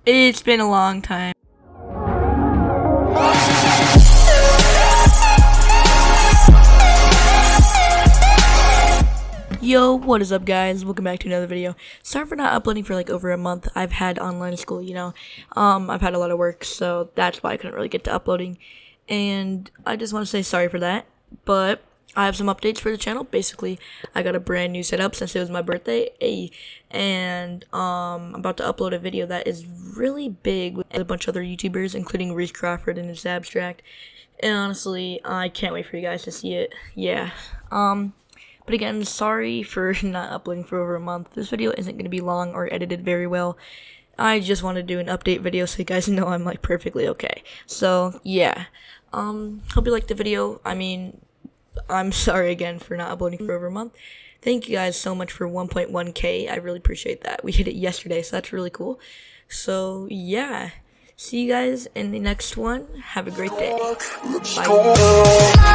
It's been a long time. Yo, what is up guys? Welcome back to another video. Sorry for not uploading for like over a month. I've had online school, I've had a lot of work, so that's why I couldn't really get to uploading. And I just want to say sorry for that, but I have some updates for the channel. Basically, I got a brand new setup since it was my birthday, and I'm about to upload a video that is really big with a bunch of other YouTubers, including Reese Crawford and his Abstract. And honestly, I can't wait for you guys to see it. Yeah. But again, sorry for not uploading for over a month. This video isn't going to be long or edited very well. I just want to do an update video so you guys know I'm like perfectly okay. So yeah. Hope you liked the video. I mean, I'm sorry again for not uploading for over a month. Thank you guys so much for 1.1k. I really appreciate that. We hit it yesterday, so that's really cool. So yeah. See you guys in the next one. Have a great day. Bye.